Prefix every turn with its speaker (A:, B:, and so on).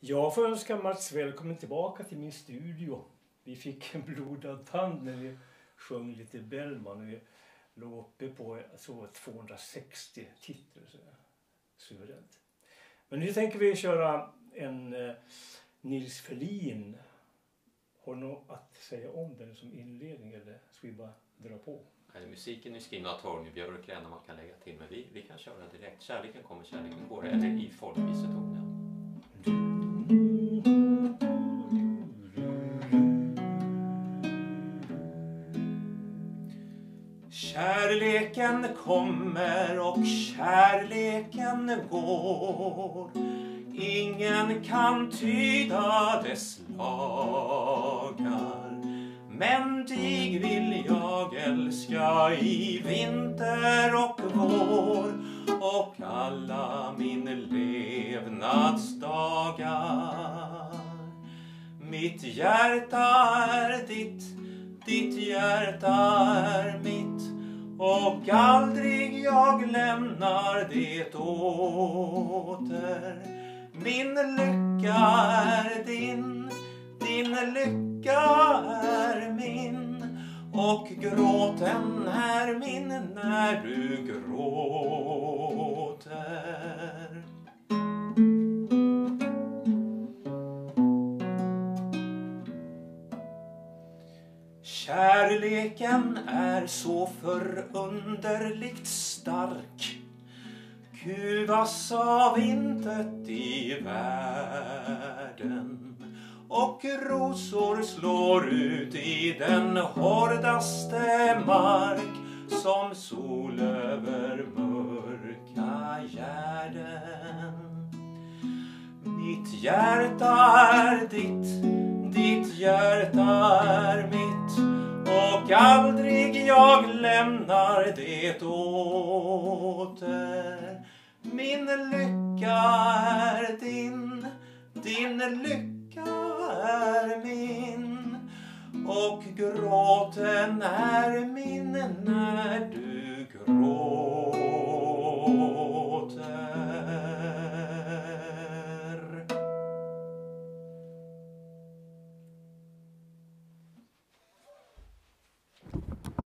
A: Jag får önska Mats välkommen tillbaka till min studio. Vi fick en blodad tand när vi sjöng lite Bellman. Vi låg uppe på 260 titlar. Suveränt. Men nu tänker vi köra en Nils Ferlin. Har du något att säga om den som inledning eller ska vi bara dra på?
B: Nej, musiken är skriven av Torgny Björk man kan lägga till, men vi kan köra direkt. Kärleken kommer, kärleken går, eller i folkvisetonen. Kärleken kommer och kärleken går. Ingen kan tyda dess lagar. Men dig vill jag älska i vinter och vår och alla min levnadsdagar. Mitt hjärta är ditt, ditt hjärta är mitt och aldrig jag lämnar det åter. Min lycka är din, din lycka är min och gråten är min när du gråter. Kärleken är så förunderligt stark, kuvas av intet i världen. Och rosor slår ut i den hårdaste mark som sol över mörka gärden. Mitt hjärta är ditt, ditt hjärta är mitt och aldrig jag lämnar det åter. Min lycka är din, din lycka är min och gråten är min när du